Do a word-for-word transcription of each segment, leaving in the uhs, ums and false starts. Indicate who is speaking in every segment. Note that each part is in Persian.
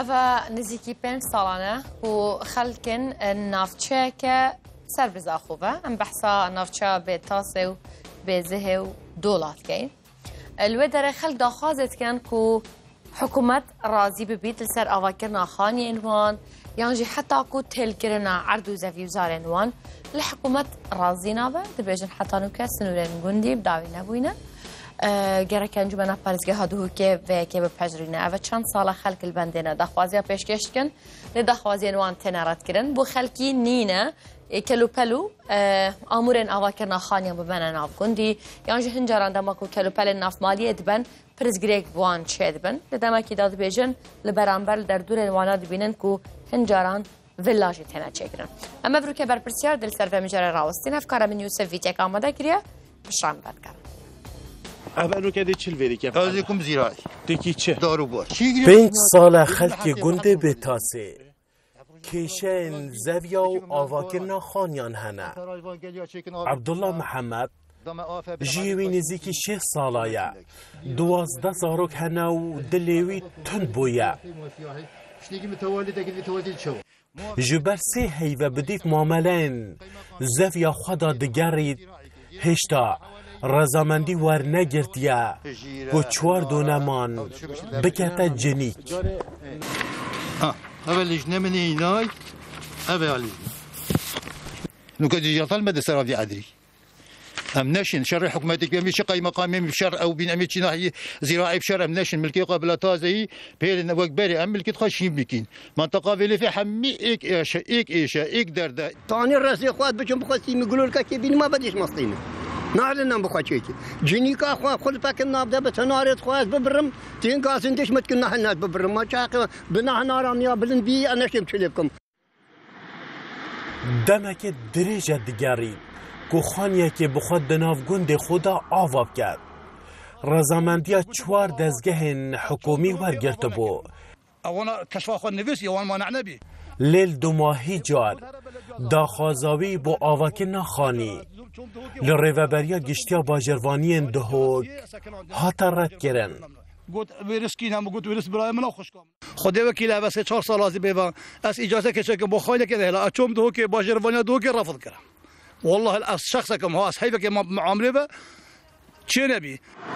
Speaker 1: أفا نزيكي بين صالانة وخلكن النافشة كسر بزاخوفة أم بحثا النافشة بتاسو بزهو دولار كي الودرة خلق داخازت كان كو حكومة رازي ببيت لسر أفاكرنا خاني إنوان يعني حتى كو تلكرنا عردو زفي وزار إنوان الحكومة رازينا با تبيجن حتى نوكا سنورين قندي بداوي نبوينا گره کنجو من پارزگاه هادو که و که به پجرینه اوه چند سال خلق البندینه دخوازی پیشکش کن لدخوازی نوان تنارت کرن بو خلقی نینه کلو پلو آمورن آوا کرنا خانیان ببنن آف گندی یعنی هنجاران دماکو کلو پل ناف مالی دبن پرزگریک وان چه دبن لدماکی داد بیجن لبرانبر در دور نوانا دبینن کو هنجاران ولاجی تنه چکرن اما برو که برپرسیار دل سر و مجره راوستین افکار من یوسف ویتیک آماده کریه بشان بد کرد
Speaker 2: أبانو كده تشيل فيري كيف؟
Speaker 3: أزيكم زراعي.
Speaker 2: تكي تشي.
Speaker 3: دارو بار.
Speaker 4: بنت سال خلق گنده بتاسه. کشن زویا و آواکرنا خانیان هنه. عبدالله محمد جیوی نزیکی شه سالایه. دوازده زاروک هنه و دلیوی تند بویه. جبر سه هیوه بدیف معاملین زویا خدا دگرید هشتا. رضامندی ور نگرتیا و چوار دونمان بکتا جنیک
Speaker 3: ها اولیش نمینی نای اولیش نوکا دیجاتال مده سرافی عدری ام نشن شر حکومتك بيمشي قاي مقام بشر او بين امشي ناحيه زراعي بشر ام نشن ملكي قبل تازي بين وقت بري ام ملكي تخشين بكين منطقه اللي في حمي ايك ايش ايك ايش ايك دردا
Speaker 5: ثاني الراس اخوات بكم بخسي يقولوا لك كي بين ما بديش مصطينه نعلن بخشيتي جنيكا اخوا خذ باك النابده بتنارت خواز ببرم تين قاسن دش متكنا حنات ببرم ما شاق بنا نارام يا بلن بي انا شمت لكم
Speaker 4: دمك درجه دگری کو خانیه که بخواد دناف گند خدا آواب کرد رضامندی چوار دزگه حکومی ورگرت بو
Speaker 3: اوانا کشف خود نویس یوان ما نعنبی
Speaker 4: لیل دو ماهی جار داخازاوی بو آواکن خانی لریوبریا گشتیا باجروانی اندهوک هاتا رد کرن
Speaker 3: قلت برسكين هم قلت برس براي من خوش كم خدي وكيل بس چهار سال از بيبا اس اجازه که چه بخاله كده هلا اتوم دو که باجروانی دو که رفض کرد والله الاس شخص كم هو صحيفه که معامله به چه نبي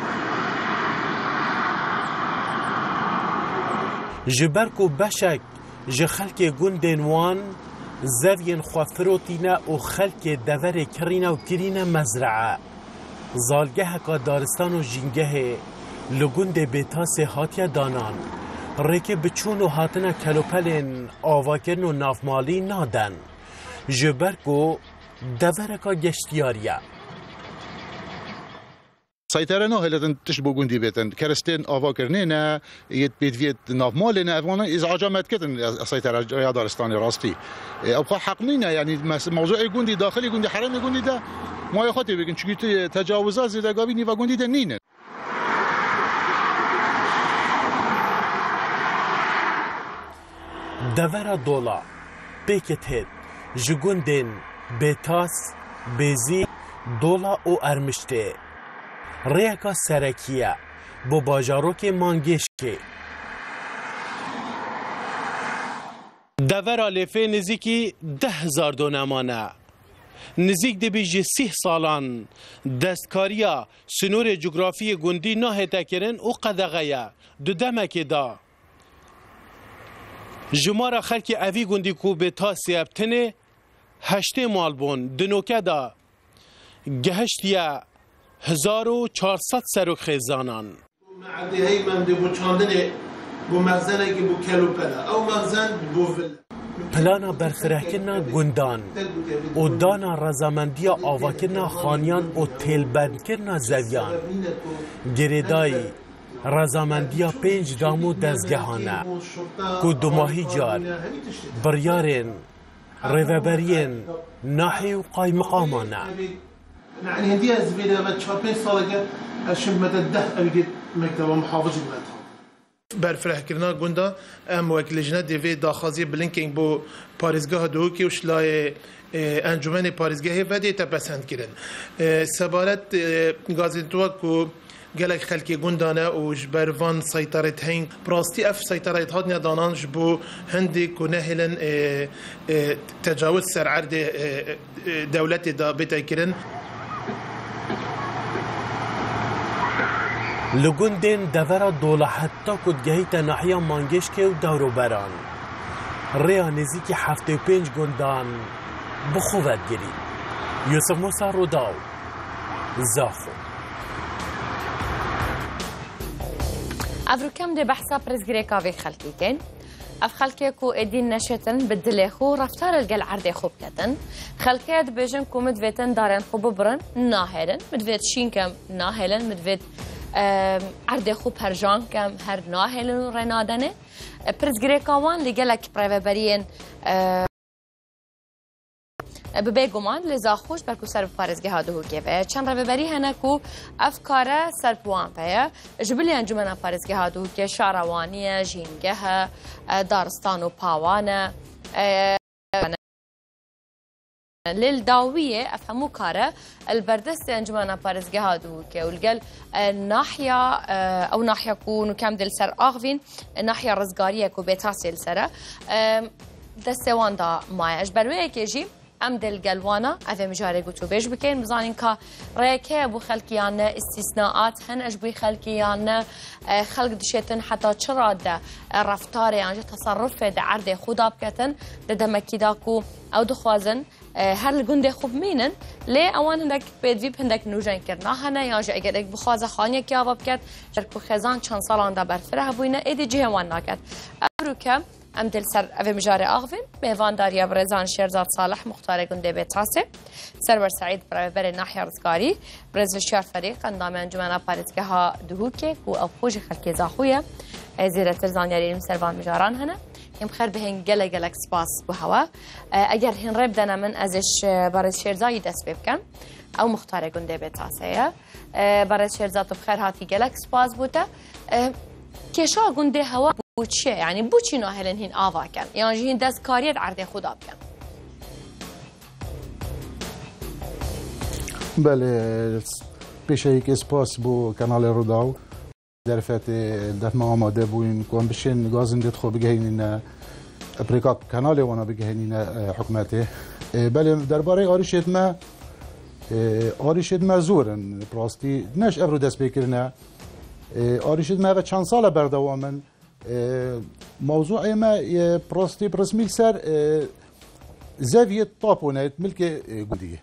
Speaker 4: جبركو بشك ج خلق گندنوان زوین خوافروتینا و خلق دور کرینا و کرینا مزرعه زالگه که دارستان و جنگه لگند بتاس هاتیا دانان ریکه بچون و هاتنا کلوپلین آواکن و نافمالی نادن جبرکو دور که گشتیاریه
Speaker 6: سيطرة هلا تشبه جندي بيتن كرستين أفاكرنينا يت بيت نافمالنا أفوانا إذا عجمت كتن سيطرة يا دارستاني راستي أبقى حقنينا يعني موضوع جندي داخلي جندي حرامي جندي ده ما يخاطب بيكن شو تجاوزات زي ده قابيني وجندي ده نينا
Speaker 4: دورا دولا بيكت هيد جندين بيتاس بيزي دولا او ارمشته ریاکا سرکیه با باجاروک مانگشکی دور آلفه نزیکی ده هزار دونمانه نزیک دی بیجی سی سالان دستکاریا سنور جغرافی گندی نه تکرن او قدغیه دو دمک دا جمارا خلک اوی گندی کو به تاسی ابتنه هشته مالبون دنوکه دا گهشتیه هزار و چهارصد سرک خیزانان
Speaker 7: معدی هی من دی بو چاندنه بو مغزنه که بو کلوپلا او مغزن بو
Speaker 4: پلانا برفرهکنا گندان و دانا رضامندی آواکنا خانیان و تیلبندکنا زویان گریدای رضامندی پنج دامو دزگهانه که دو ماهی جار بریارین ریوبرین ناحی و قای مقامانه
Speaker 7: يعني هدي زبيدة ما تشابين صالحة أشم مدى ده أبيد مكتب محافظ المدام برفرح كرنا قندا أم وكيل لجنة ديفي داخازي بلينكينج بو باريزگاه دوكي وشلاي انجمن پاريزگاه ودي تپسند كرن سبارت غازنتوا كو قالك خلكي قندانا وجبرفان سيطرة هين براستي اف سيطرة هاتنا دانان جبو هندي كنهلا تجاوز سر عرض دولتي دا بتاكرن
Speaker 4: لگندین دورا دولا حتی کد گهیت ناحیه مانگشکه و دورو بران ریا نزیکی هفته و پنج گندان بخوبت گری یوسف موسا رو داو زاخو
Speaker 1: افرو کم ده بحثا پرزگریکا وی خلکی کن اف خلکی کو ادین نشتن بدلی خو رفتار الگل عرض خوب کتن خلکیت بیجن کو مدویتن دارن خوب برن ناهرن مدویت شین کم ناهرن مدویت عرض خوب هر جان کم هر ناهرن رنادنه پرزگریکاوان لگلک پرایوبرین ببی گمان لذا خوش برکو سر پارزگی ها دهو که و چند رببری هنه کو افکار سرپوان پیا جبلی انجمن پارزگی ها دهو که شاروانیه جینگه دارستان و پاوانه لیل داویه افهمو کاره البردست انجمن پارزگی ها دهو که ولگل ناحیه او ناحیه کو نکم دل سر آغوین ناحیه رزگاریه کو بیتاسی سره دستوان دا مایش بروی که جی ام دل گلوانا اوه مجاره گوتو بیش بکن بزانین که ریکه ابو خلقیان استثناءات هن اجبوی خلقیان خلق دشتن حتی چرا ده رفتار یعنی تصرف ده عرض خودا بکتن ده دمکی داکو او دخوازن هر لگنده خوب مینن لی اوان هندک بیدویب هندک نوجن کرنا هنه یا جا اگر اک بخواز خانیه که آبا بکت جرکو خزان چند سالان ده برفره بوینه ایدی جه وان ناکت ابرو که ام دل سر اوه مجاره آغوین میوان داریا برزان شیرزاد صالح مختار گنده بیتاسه سرور سعید برای بر ناحیه رزگاری برز شیار فریق اندام انجمن پارزگه ها دهوکه و او خوش خلکی زاخویه زیره ترزان یاریم سروان مجاران هنه یم خیر به هن گله گلک سپاس بو هوا اگر هن رب دنا من ازش برز شیرزایی دست بکن او مختار گنده بیتاسه برز شیرزاد بخیر هاتی گلک سپاس بوده کشا گنده هوا بوچه يعني بوچي ناهلن هين آوا كان يعني هين دست كاريت عرض خدا بكن
Speaker 6: بله پیش یک اسپاس بو کانال روداو در فت در ما آماده بوین کوم بشین گازن دت خو بگهینین ابریکا کانال وانا بگهینین حکومته بله درباره آریشت ما آریشت ما زورن براستی نش افرو دست بکرنه آریشت ما و چند سال بردوامن موضوع ما براستي برسمي سر زاوية طابونات ملك قدية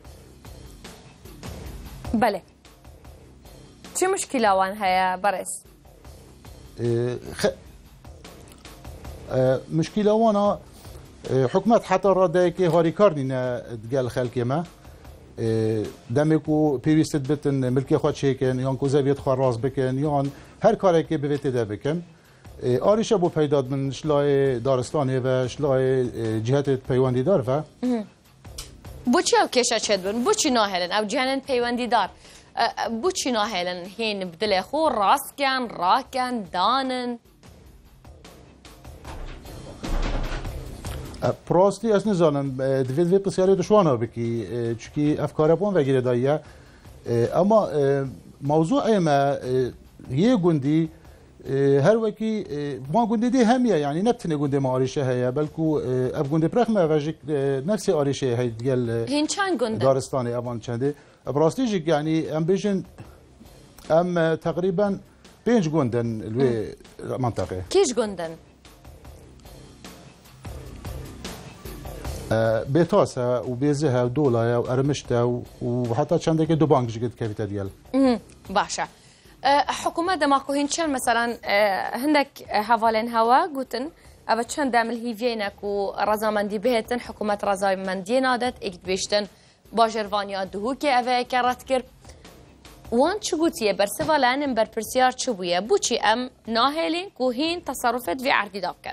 Speaker 1: بله چه مشكلة وان هيا برس
Speaker 6: خ... مشكلة وانا حكمت حتى ردايك هاري كارنينا تقال خلقي ما دمكو بيويست بتن ملكي خود شيكن يان كو زاوية خراز بكن يان هر كاريكي ببيت دا بكن آریشه بو پیداد من شلای دارستانه و شلای جهت پیوندی دار و
Speaker 1: بو چی او کشا چد بون بو چی ناهلن او جهنن پیوندی دار بو چی ناهلن هین بدل خو راست کن راکن دانن
Speaker 6: پراستی از نزانم دوید وی پسیاری دشوانا بکی چکی افکار بون وگیره دایه اما موضوع ما یه گندی هر وکی ما گنده دی همیه یعنی نبتنه گنده ما آریشه هیا بلکو اب گنده پرخ ما وجک نفس آریشه هی دیگل
Speaker 1: هین چند گنده
Speaker 6: دارستانی اوان چنده براستی جک یعنی ام بیشن ام تقریبا پنج گندن الوی منطقه
Speaker 1: کیش گندن
Speaker 6: بیتاسه و بیزه و دوله و ارمشته و حتی چنده که دو بانک جگد کفیت دیگل
Speaker 1: باشه حکومت دماغو هنچن مثلا هندك حوالين هوا قوتن أبا چند دامل هيفينك و رزامندي بهتن حكومت رزامندي نادت اكد بيشتن باجروانيا دهوكي أبا كرات كر وان چو قوتيه برسوا لانم برپرسيار چو بويه بوچي ام ناهلين كو هين تصرفت في عردي دابكن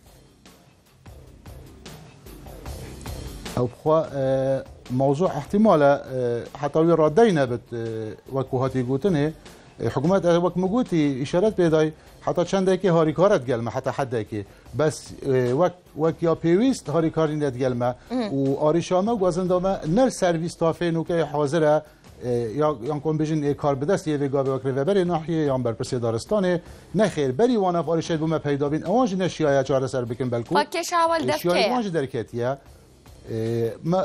Speaker 6: او بخوا موضوع احتمال حتى ردينا بت وكو هاتي قوتنه حکومت وقت مگوتی اشارت پیدای حتی چند که هاری کارت گلمه حتی حد که بس وقت وقت یا پیوست هاری کاری ند گلمه و آریشامه و گازندامه نر سرویس تافه نو که حاضره یا یا کن بجن کار بدست یه وگا به وکر بر ناحیه یا بر پرسی دارستانه نخیر بری وانا فارشید بوم پیدا بین اوج نشیای چهار سر بکن بلکو
Speaker 1: پاکش اول دفکه
Speaker 6: شیای اوج درکتیه ما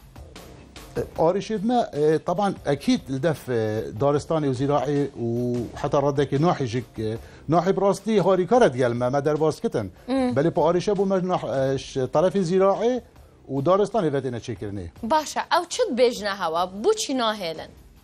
Speaker 6: آرشيد ما طبعا اكيد الدف دارستاني وزراعي وحتى ردك ناحي جك ناحي براستي هاري كرد يلما ما در باسكتن بل باريشه بو مجنح طرف زراعي ودارستاني فتنا تشكرني
Speaker 1: باشا او چد بجنا هوا بو چي ناهلن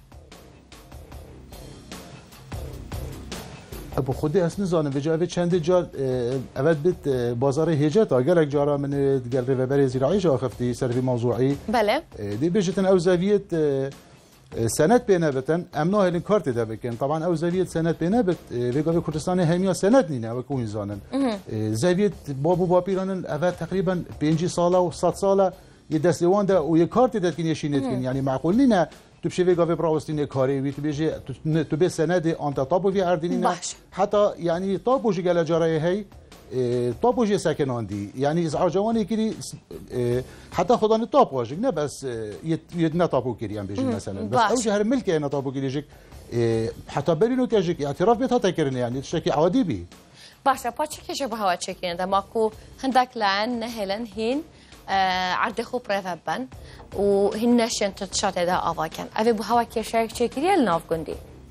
Speaker 6: ابو خودی اصلا زانم و جای چند جا اول بیت بازار هجت اگرک جارا من دگل ریوبر زراعی جا خفتی سروی موضوعی
Speaker 1: بله
Speaker 6: دی بيجتن او زاویت سند بینه بتن امنا هلین کارت ده بکن طبعا او زاویت سند بینه بت وگاوی کردستان همیا سند نینه و کوین زانن زاویت بابو باپیرانن اول تقریبا پنج ساله و صد ساله یه دستوان ده و یه کارت ده کن یشینت کن یعنی معقول نینه تو بشی وگاوی براوستین کاری وی تو بیجی تو به سند آنت تابو وی اردینینه حتی یعنی تابوجی گله جارای هی طابوجي ساكناندي يعني ازعاجواني كري حتى خدان طاب واجك نه بس يدنا طابو كري ام بيجي مثلا بس اوجه هر ملك انا طابو كري جك حتى برينو كاجك اعتراف بيتها تكرني يعني تشكي عادي بي
Speaker 1: باشا باتشي كيجي بهوا تشكين ده ماكو هندك لان نهلن هين عرض خو بريفبن وهن نشن تتشات ده افا كان ابي بهوا كيشارك تشكي الناف گندي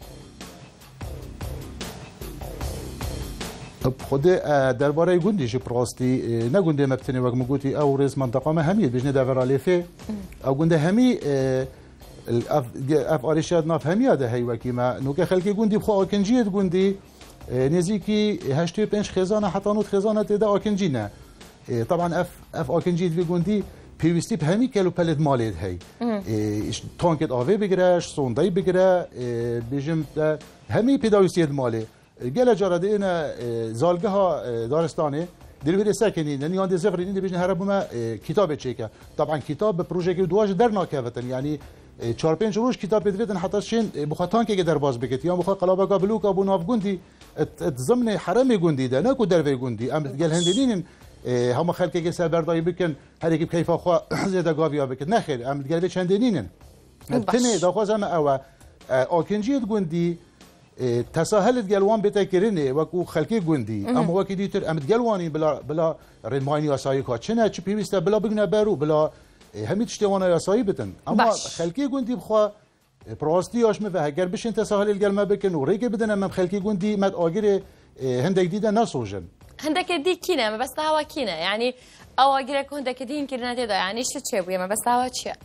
Speaker 6: خود درباره گندیش پراستی نه گنده مبتنی وقت مگوتی او رز منطقه ما همیه بیشتر داورالی فی او گنده همی اف اف آریشاد ناف همیه ده هی وکی ما نوک خلکی گندی بخو آکنجیت گندی نزیکی هشتی پنج خزانه حتی نوت خزانه تدا آکنجی نه طبعا اف اف آکنجیت وی گندی پیوستی به همی کلو پلت مالید هی تانکت آوی بگیرش سوندای بگیره بیشم همی پیدایستید مالی گله جارده این زالگه ها دارستانه دلوری ساکنین یعنی آن زفرین دی بیشتر هربو ما کتاب چیکه طبعا کتاب پروژه که دواج در ناکفتن یعنی چهار پنج روز کتاب بدویدن حتی شین بخاطان که در باز بکت یا بخاط قلابه قبلوک ابو ناف گندی ضمن حرم گندی ده نه کو دروی گندی ام گل هندینین هم خلک که سر برداری بکن هر یک کیف خو زیاده گاویا بکت نه خیر ام گل چندینین تنه داخوازم او آکنجیت گندی تساهلت جلوان بتكرني وكو خلكي جندي اما وكي ديتر امت جلواني بلا بلا ريمايني وساي كاتشنا تشي بيستا بلا بغنا بارو بلا همي تشتوانا يساي بتن اما خلكي جندي بخوا براستي اش مفه اگر بشن تساهل الجلما بكن وريك بدن اما خلكي جندي مد اجر هندك ديدا ناسوجن
Speaker 1: هندك دي كينا بس هوا كينا يعني او اجرك هندك دي يمكن نتدا يعني ايش تشبو ما بس هوا تشي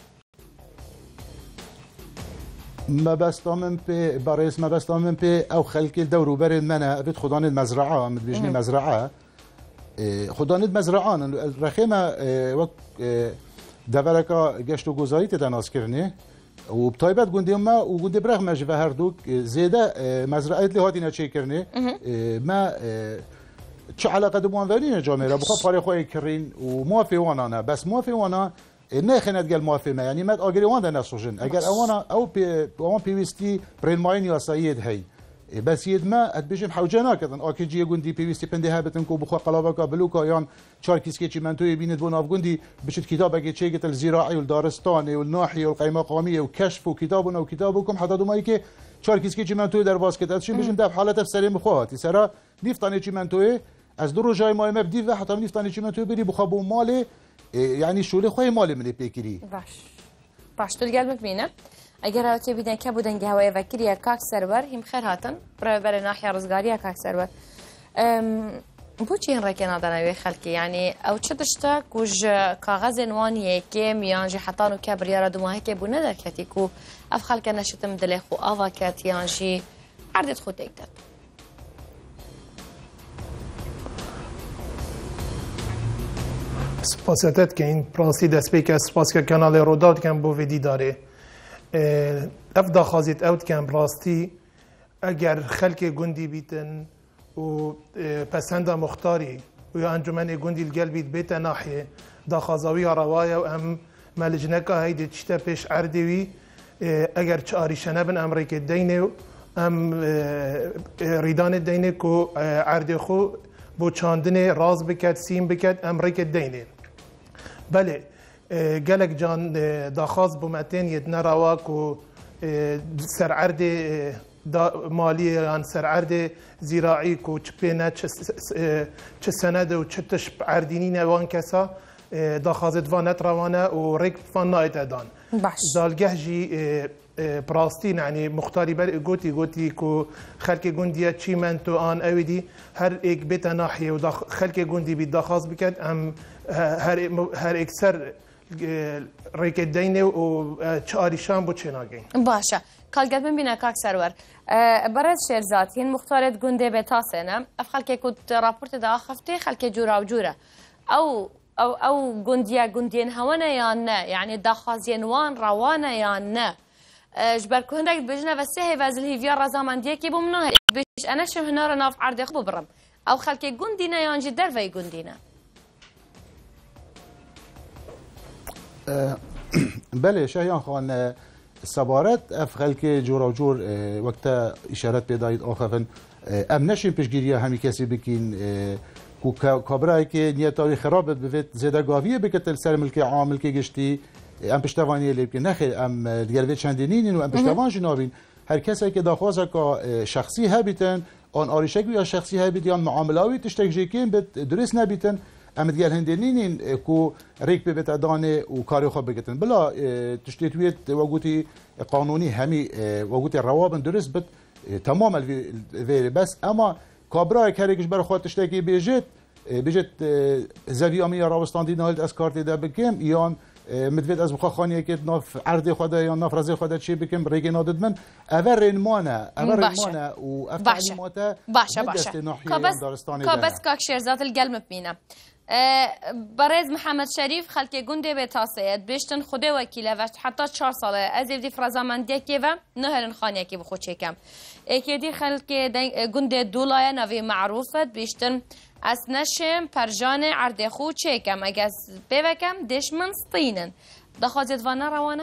Speaker 6: ما بستامن به برایس ما بستامن به او خلق دورو بر منه بيت خدان المزرعه مد بيجني مزرعه خدان المزرعان رخيمه وقت دورکا گشت و گذاری تدناس کرنه و بطایبت گنده ما و گنده برخ مجوه هر دوک زیده مزرعه لی هاتی نچه کرنه ما چه علاقه دبوان ورین جامعه را بخواه پاره خواهی کرین و موافی وانا نه بس موافی وانا نه خنات قال موافق ما يعني ما اجري وان ده نسوجن اگر اوانا او بي اون بي اس تي برين ماين يا سيد هي بس يد ما ادبجم حوجنا كذا اوكي جي گوندي بي اس تي بنده هابتن كو بخو قلابا بلوكا يان شاركيس كيتشي منتو يبيند بون افغوندي بشت كتابه كي قتل الزراعي والدارستاني والناحيه والقيمه القوميه وكشف وكتابنا وكتابكم حتى دوماي كي شاركيس كيتشي منتو در باسكت اتشي بجم ده حالته سليم خواتي سرا نيفتاني چي منتو از درو جاي ما مبدي و حتى نيفتاني چي منتو بري بخو مال يعني شغل خوي مال من بيكري
Speaker 1: باش باش تلقى ببينه اگر هاتی بیدن که بودن گهوای وکیلی کاک سرور هم خیر هاتن برای برای ناحیه رزگاری کاک سرور بو چی این رکن آدنوی خلکی یعنی او چه دشتا کج کاغذ نوانیه که میانجی حتانو که بریاره دوماهی که بو ندر کتی کو اف خلک نشتم دلی خو آوا کت یانجی عردت خود دیگدن
Speaker 7: سپاسیتت که این پرانسی دست بی که سپاس که کانال روداد کن بو ویدی داره اف دا خازیت اوت کن راستی اگر خلک گندی بیتن و پسند مختاری و یا انجمن گندی الگل بیت بیت ناحیه دا خازاوی روايه و ام مالجنکا هیدی چتا پیش عردوی اگر چه آریشنه بن امریکا دینه ام ریدان دینه کو عرد خو بو چاندن راز بکد سیم بکد امریکا دینه بله گلک جان داخواست بومتین ید نروا کو سرعرد مالی یان سرعرد زراعی کو چپینه چه سند و چه تش عردینی نوان کسا داخازت وانت روانه و ریک فان نایت دان زالگه جی براستین یعنی مختاری بر گوتی گوتی کو خلک گندیا چی من تو آن اویدی هر ایک بیت ناحیه و خلک گندی بی داخاز بکد ام هر هر اکثر ریک دینه و چاری شام بو چناگین
Speaker 1: باشه کالگت من بینه کاک سرور برز شیرزات هین مختارت گنده به تاسنه اف خلک کود راپورت دا خفته خلک جورا و جوره او او او گندیا گندین هونه یا نه یعنی داخازین وان روانه یا نه جبر كون هندك بجنا بس هي فازل هي فيا رزامان ديكي بمناه بيش انا شم هنا ناف عرض خبو برم او خلكي قندينا يانجي درفي قندينا
Speaker 6: بله شاهيان خان السبارات اف خلكي جورا وجور وقتا اشارات بدايت اخفن ام نشين بيشگيريا همي كسي بكين كو كابراي كي نيتاوي خرابت بفيت زيدا قاويه بكتل سر ملكي عام ملكي گشتي ام پشتوانی لیبکن نخیر ام دیگه چندینین و ام پشتوان جنابین هر کسی که داخوازه که شخصی هبیتن آن آریشک یا شخصی هبیت یا معاملاوی تشتکجی کن بد درست نبیتن ام دیگه هندینین کو ریک به بت دانه و کاری خوب بگتن بلا تشتیتویت وجودی قانونی همی وجودی روابط درست بد تمام الوی بس اما کابرای کاریش برای خود تشتکی بیجت بیجت زویامی راوستان دی نهال از کارت ده بکم یا مدفید از بخوا خانیه که ناف عرض خدا یا ناف رزق خدا چی بکم ریگی نادد من اول رنمانه اول رنمانه و افتعلیماته
Speaker 1: باشه باشه کابس کابس کاک شیرزات القلم بینه برز محمد شریف خلک گنده به تاسیت بیشتن خدا وکیله و حتی چهار ساله از ایدی فرزامندی که و نهرن خانیه که بخود چکم اکیدی خلک گنده دولای نوی معروفت بیشتن از نشم پرجان عرض خود چکم اگه از بوکم دشمن ستینن دخوازید وانه روانه؟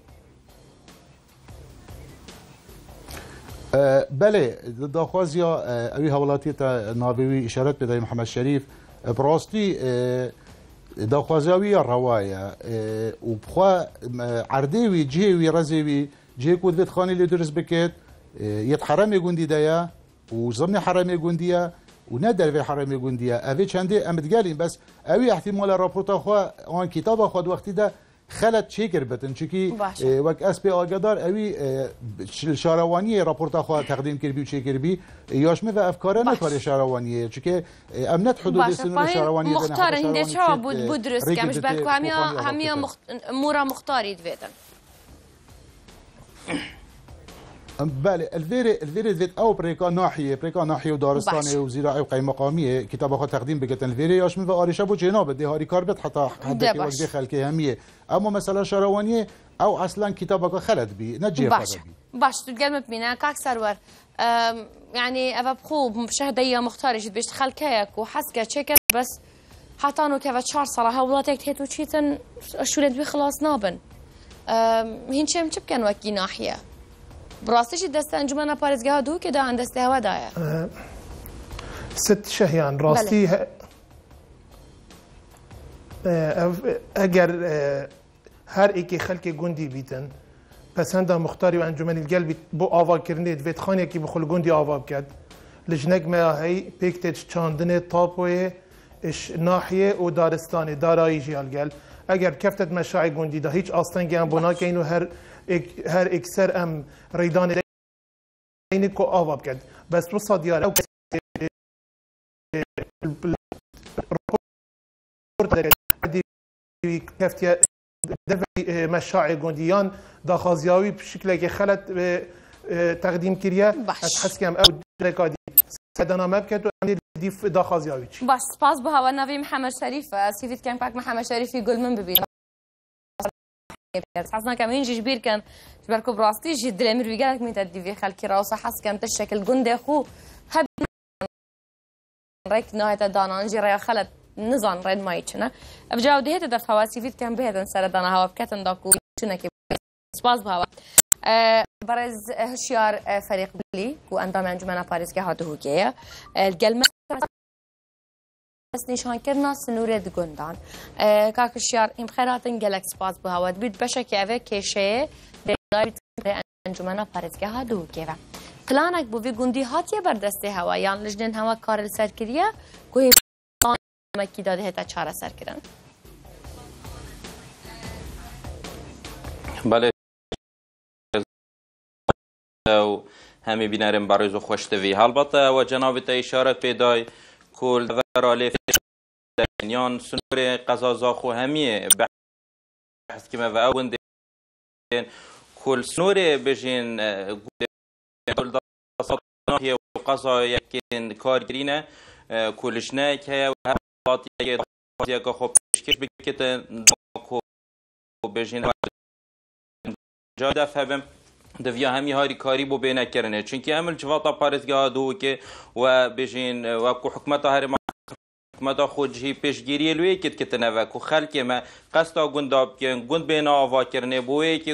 Speaker 6: بله داخواز یا اوی حوالاتی تا ناوی اشارت بدای محمد شریف براستی داخوازیوی روایه و بخوا عردیوی جهوی رزیوی جه کود خانی لی درست بکت یت حرم گوندی دایا و ضمن حرم گوندیه و نه در حرم گوندیه اوی چنده امدگالین بس اوی احتمال راپورتا خوا آن کتاب خود وقتی ده خلط چیکر بتن چکی وقت اس پی آگدار اوی شاروانی راپورتا خوا تقدیم کربی و چیکر بی یاشمه و افکاره نکار شاروانیه چکی امنت حدود سنون شاروانی
Speaker 1: مختار هنده چرا بود بود درست کمش بلکو همیا همیا مورا مختاری دویدن
Speaker 6: بله الفيري الفيري ذات او بريكا ناحيه بريكا ناحيه ودارستاني وزراعي وقيم مقاميه كتاب اخو تقديم بكتن الفيري ياش من واريشه بو جناب دي هاري كاربت حتى حتى وجه خلكي هميه اما مثلا شروانيه او اصلا كتاب اخو خلد بي نجي
Speaker 1: باش باش تقلم بينا كاك سرور يعني ابا بخوب مشاهديه مختار جد بيش خلكيك وحسكه تشيك بس حتى انه كيف تشار صراحه ولاتك هيتو تشيتن شو بي خلاص نابن هين شم كان وكي ناحيه براستش دست انجمن پارێزگاها دوو کە داهان دەستی هەوادایە
Speaker 7: ست شەهیان ڕاستی ئەگەر هەر ئێکی خەلکی گوندی بیتن پەسەندا مختاری و ئەنجومەنی گەل بیت بۆ ئاواکردنێ دەبێت خانێکی بخۆل گوندی ئاوا بکات لە ژنێک مەیاهەی پێک تێت چاندنێ تاپۆیە ناحیە و دارستانê دارایی ژیال گەل ئەگەر کەفتت مەشاعی گوندیدا هیچ ئاستەنگیان بۆ ناکەین و هەر هر اکثر ام ریدان اینی کو آواب کرد بس تو صادیار او کفتیا دفعی مشاعر گوندیان داخازیاوی بشکل که خلط تقدیم کریه از حسکم او رکادی سدانا مبکت و دیف داخازیاوی چی
Speaker 1: باش سپاس به هوا نوی محمد شریف سیفیت کم پاک محمد شریفی گل من ببین حسنا كم ينجي جبير كان جبركو براستي جي دلمير ويقالك ميت الديفي خالكي راوسا حس كان تشكل قندي خو هب ريك نهاية دانا نجي ريا خلت نزان ريد مايتشنا بجاو دهيت دف هواسي فيت كان بهدن سر دانا هوا بكتن داكو شنا كي سباس بهوا برز هشيار فريق بلي كو اندام انجمنا باريس كي هاتو هوكيه القلمه بس نشان كرنا سنورة دقندان كاك الشيار إم خيراتن جالكس باز بهواد بيد بشكل أفك كشيء انجمنا پارێزگەها دووکێوە پلانێک بۆ vê gundî hatiye berdestê hewa yan lijnên hewa karê li ser kiriye ku hêmekî da dihêta çareserkirin.
Speaker 8: بله و همه بینرم برای زو خوشتوی البته و جناب تا اشاره پیدای کل ورالی یان سنور قزازا خو همیه بحث که ما و اون کل سنور بجین کل داستانه و قضا یکین کارگرینه کلش نه که و هر قاطی که خب پیشکش بکتن کو بجین جا دفعه دویا همی هاری کاری بو بینه کرنه چونکه عمل جواتا پارزگاه دو که و بجین و کو حکمت هر ما حکمت خود جی پیشگیری لوی کت کتنه و کو خلک ما قصدا گنداب کن گند بین آوا کرنه بوی که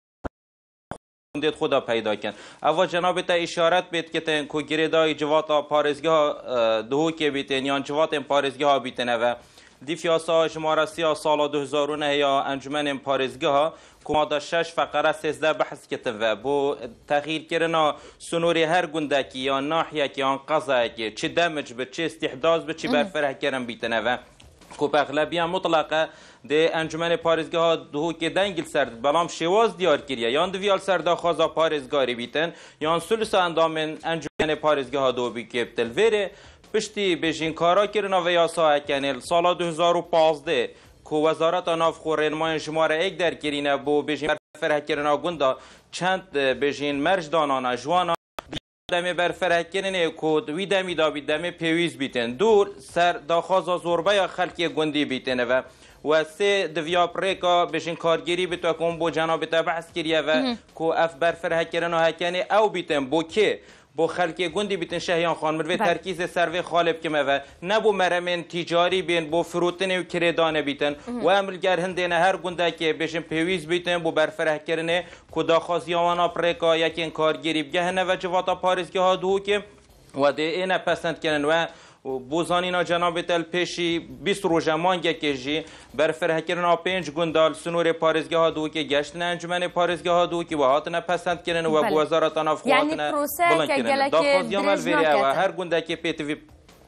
Speaker 8: گندت خدا پیدا کن اوا جناب تا اشارت بیت کتن کو گریدای جواتا پارزگاه دو که بیتن یا جوات پارزگاه بیتنه و دیفیاسا شماره سی سال دو هزار و نه یا انجمن پارزگاه کمادا شش فقره سیزده بحث کتوه بو تغییر کردن سنوری هر گندکی یا ناحیه که آن قضا که چه دمج به چه استحداث به چه برفره کردن بیتنه و کو اغلبیه مطلقه ده انجمن پارزگاه دو که دنگل سرد بلام شواز دیار کریه یا دویال سردا خوازا پارزگاری بیتن یا سلس اندام انجمن پارزگاه دو بی کپتل وره پشتی بجین کارا کردن و یاسا کنل سال دو هزار و پانزده که وزارت ناف خورنمای شماره یک در کرینه بو بجین برفره کردن گندا چند بجین مرج دانانا جوانا دمی برفره کردن که وی دمی دا بید دمی پیویز بیتن دور سر داخوازا زوربه یا خلقی گندی بیتن و و سه دویا پریکا بجین کارگیری بیتو کن بو جناب تا بحث کریه و که اف برفره کردن و هکنه او بیتن بو که بو خلک گندی بیتن شهیان خان مروی ترکیز سروی خالب که مو نبو مرمن تجاری بین بو فروتن و کردان بیتن و عملگر هندینه هر گنده که بشن پیویز بیتن بو برفره کرنه کدا خازیاوانا پریکا یکین کارگیری بگهنه و جواتا پارزگاه دو که و ده اینه پسند کنن و بوزانینا جناب تل پیشی بیست روزه مانگه کشی برفره کردن پنج گندال سنور پارزگاه دو که گشتن انجمن پارزگاه دو که وهاتنا پسند کردن و بو وزارت ناف خواتنا بلند کردن داخوازی عمل ویره و هر گنده که پیتوی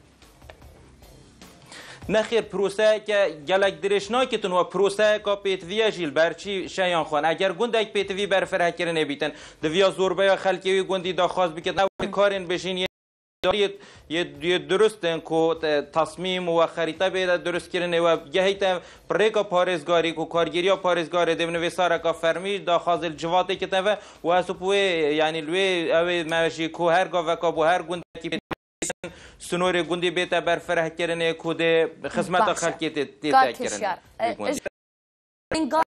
Speaker 8: نخیر پروسه که گلک درش ناکتون و پروسه که پیتوی جیل برچی شیان خان اگر گنده که پیتوی برفره کردن بیتن دویا زوربه یا خلکی گندی داخواز بکت نو کارین بشین یه درستن که تصمیم و خریطه بیده درست کرنه و گهیت پریکا پارزگاری که کارگیری پارزگاری دیمن ویساره که فرمی دا خازل جواتی کتن و و از پوی یعنی لوی اوی موشی که هر گاه وکا بو هر گنده که سنور گندی بیده برفره کرنه که ده خدمت خلکی تیده کرنه
Speaker 1: این گاه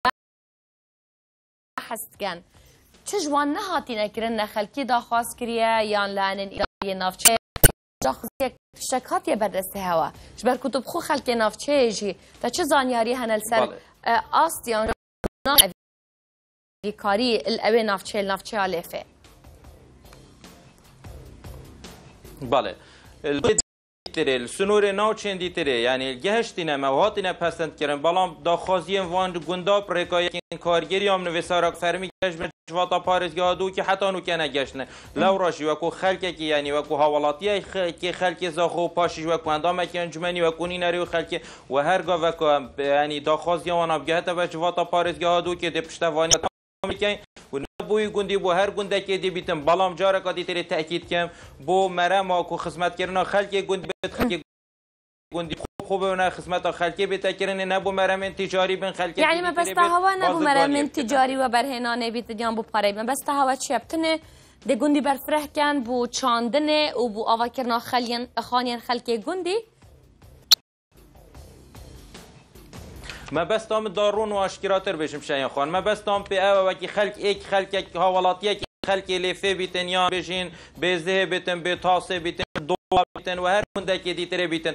Speaker 1: حست کن چه جوان نهاتی نکرن خلکی دا خواست کریه یا لعنن ایداری نافچه جاخوزی شکاتی بردسته هوا جبر کتب خو خلک نافچه جی تا چه زانیاری هنل سر آستیان کاری الاوی نافچه نافچه آلیفه
Speaker 8: بله سنور ناو چندی تره یعنی گهشتینه موهاتینه پسند کردن بلام داخوازی وان گندا پرکای کارگری هم نویسارک فرمی گشت جواتا پارزگاه دو که حتی نو کنه گشتنه لو راشی وکو خلکه که یعنی وکو حوالاتی که خلک زاخو پاشیش وکو اندامه که انجمنی وکو نینری و خلک و هرگاه وکو یعنی داخوازی وان ابگهت و جواتا پارزگاه دو که ده پشتوانی میکنی و نبوی گندی بو هر گنده که دی بیتم بالام جاره که دی تری تأکید کم بو مرم آکو خدمت کردن خلک گندی بیت خلک گندی خوب خوب و خدمت خلکی بیت کردن نبو مرم تجاری بین خلک
Speaker 1: یعنی ما بس هوا نبو مرم تجاری و برهنانه بیت دیان بو پاره ما بس هوا چی بتنه دی گندی برفره کن بو چاندنه و بو آوا کردن خلیان خانیان خلکی گندی
Speaker 8: ما بس تام دارون و اشکراتر بشم شیان خان ما بس تام پی او وکی خلق ایک خلق یک حوالاتی یک خلق لیفه بیتن یا بشین بزه بیتن به تاسه بیتن دو بیتن و هر گنده که دیتره بیتن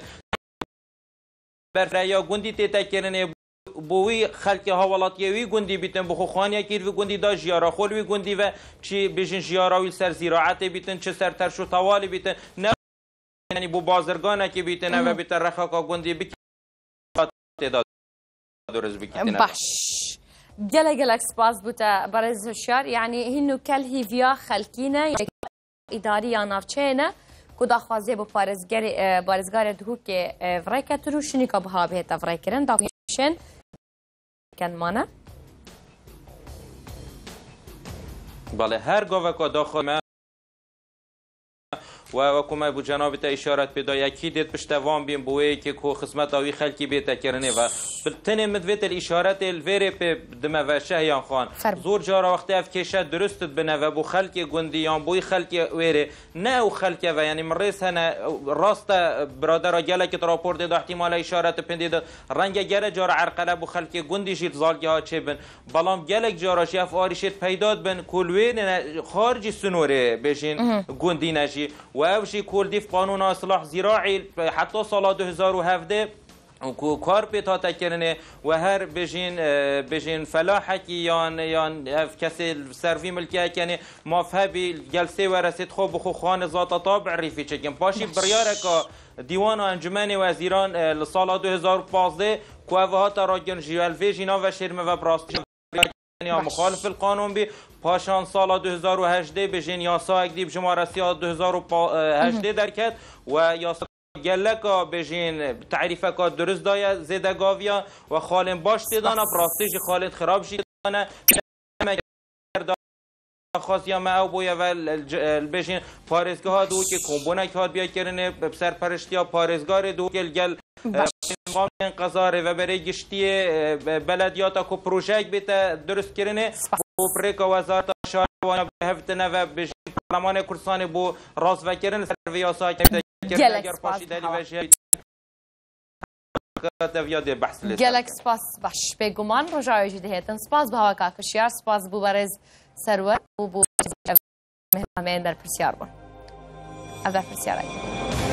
Speaker 8: برفره یا گندی تیتا کرنه بوی خلق حوالاتی وی گندی بیتن بخو خانیا کیر وی گندی دا جیارا خول وی گندی و چی بشین جیارا وی سر زراعت بیتن چه سر ترش و طوالی بیتن نه یعنی بو بازرگانه که بیتن و بیتن رخاکا گندی بکی
Speaker 1: باش گله گلک سپاس بوده برز هشیار یعنی هنو کل هیویا خلکینه اداری یا نافچه نه کدا خوازه با پارزگار بارزگار دهو که ورکت رو شنی که بها بهت ورای کرن داغیشن کن مانه
Speaker 8: بله هر گاوه که داخل و وکومه بو جناب تا اشارت پیدا یکی دید پشتوان بیم بوی که کو خدمت آوی خلکی بیت کرنه و تن مدویت الاشارت الویره په دمه و شهیان خان زور جارا وقتی اف کشه درست بنه و بو خلکی گندیان بوی خلکی ویره نه او خلکی و یعنی مریس هنه راست برادر گله که راپورت داد احتمال اشارت پندید رنگ گره جارا عرقله بو خلکی گندی جیت زالگه ها چه بن بالام گلک جارا شف آریشت پیداد بن کولوی خارجی سنوره بشین گندی نشی و اوشی کل دیف قانون اصلاح زراعی حتی سال دو هزار و هفده و کار پیتا تکرنه و هر بجین بجین فلاحکی یان یان کسی سروی ملکیه کنه مافهبی جلسه و رسید خوب خو خان ذات طابع ریفی چکن پاشی بریاره که دیوان انجمن وزیران لسال دو هزار و پانزده کوه تا راگن جیالوی جینا و شرم و براستی یا مخالف القانون بی پاشان سال دو هزار و هجده بجین یاسا اکدیب جمارسی دو هزار و هجده درکت و یاسا گلکا بجین تعریفه که درست دایا زیده گاویا و خالن باش دیدانا پراستیج خالن خراب شید دانا خاص یا ما او بویا و بجین پارزگاه ها دو که کمبونک هاد بیا کرنه سرپرشتی ها پارزگار دو گل گل قانون قضاره و برای گشتی بلدیات کو پروژه بیت درست کرنه و پریک وزارت شهروانی هفتنه و بجین پارلمان کردستان بو راست و کرنه سرویاسا کرنه اگر پاشیدنی وجه
Speaker 1: گلک سپاس باش بگمان رجای جدی هستن سپاس به هوا کاکشیار سپاس بو برز سرور و بو مهمان در پرسیار بون. افضل پرسیار